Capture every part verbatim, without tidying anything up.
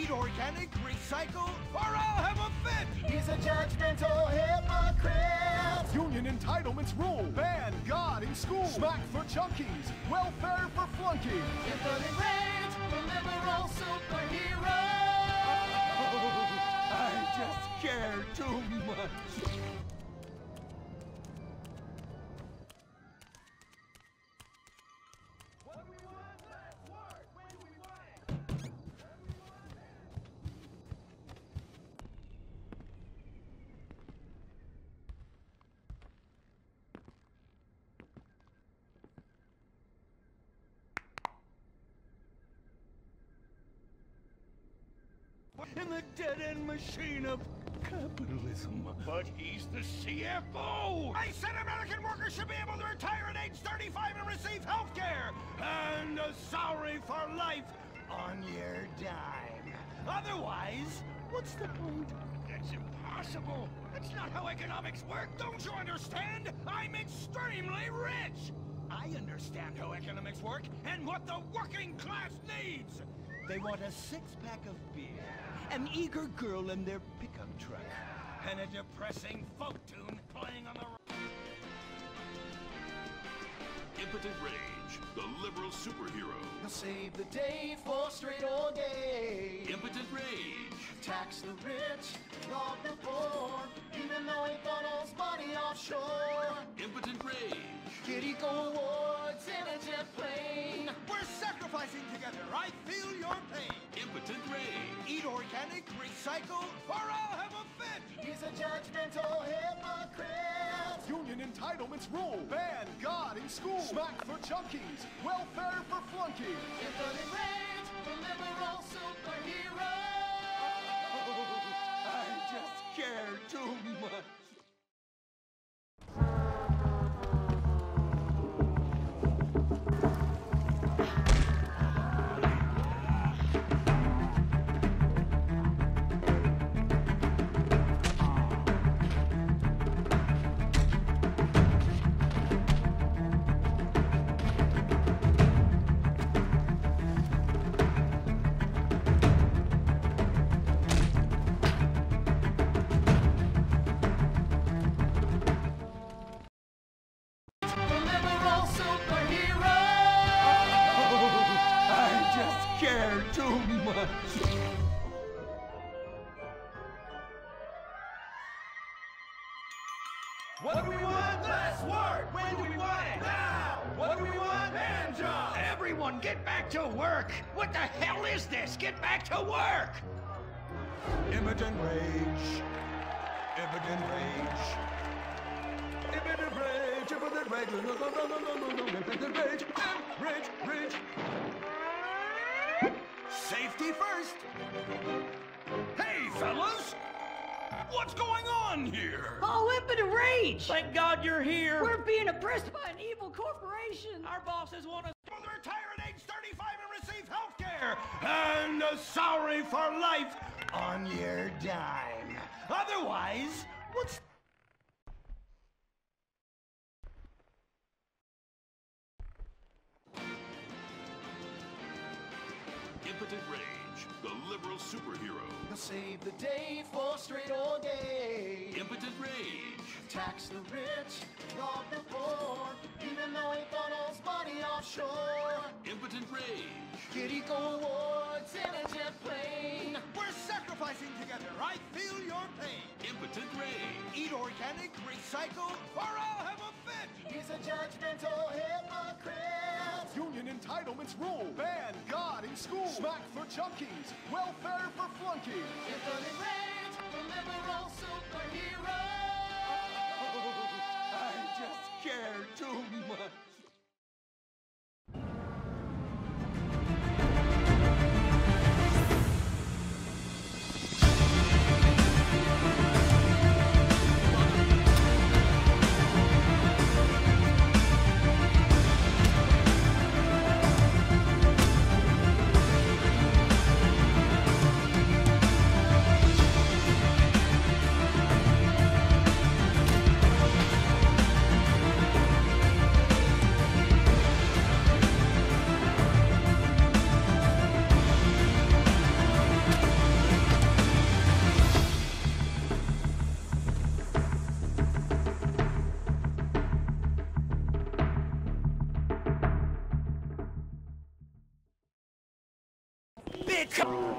Eat organic, recycle, or I'll have a fit! He's a judgmental hypocrite. Union entitlements rule. Ban God in school. Smack for junkies. Welfare for flunkies. Infinite rage, the liberal superhero. I just care too much. In the dead-end machine of capitalism. But he's the C F O! I said American workers should be able to retire at age thirty-five and receive health care! And a salary for life on your dime. Otherwise, what's the point? That's impossible! That's not how economics work! Don't you understand? I'm extremely rich! I understand how economics work and what the working class needs! They want a six-pack of beer, an eager girl in their pickup truck, and a depressing folk tune playing on the... Impotent Rage, the liberal superhero. He'll save the day for straight or gay. Impotent Rage. Tax the rich, rob the poor, even though he funnels money offshore. Impotent Rage. Kid Eco Awards in a jet plane. We're sacrificing together. I feel your pain. Impotent Rage. Eat organic, recycle, or I'll have a fit. He's a judgmental hypocrite. Union entitlements rule. Ban God in school. Smack for junkies. Welfare for flunkies. Infinite rage, the liberal superhero. I just care too much. Care too much. What do we want? Less work. When do we want it? Now. What do we want? Hand job. Everyone get back to work! What the hell is this? Get back to work! Impotent rage. Impotent rage. Impotent rage. Impotent rage. No, no, no, no, no, no, no. Impotent rage. Rage, rage. Safety first. Hey, fellas! What's going on here? Oh, impotent rage! Thank God you're here! We're being oppressed by an evil corporation! Our bosses want us To retire at age thirty-five and receive health care and a salary for life on your dime. Otherwise, what's... Impotent Rage, the liberal superhero. He'll save the day for straight or gay. Impotent Rage. Tax the rich, rob the poor, even though he funnels money offshore. Impotent Rage. Kid Eco Awards in a jet plane. We're sacrificing together. I feel your pain. Impotent Rage. Eat organic, recycle, or I'll have a fit. He's a judgmental hypocrite. Union entitlements rule. Ban God in school. Smack for junkies. Welfare for flunkies. Infinite rage, the liberal superhero. I just care too much. it come?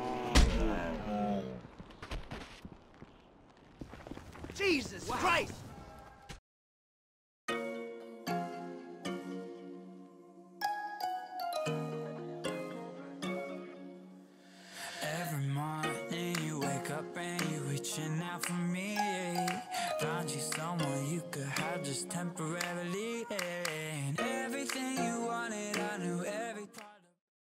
Jesus Christ! Every morning you wake up and you reaching out for me. Found you someone you could have just temporarily.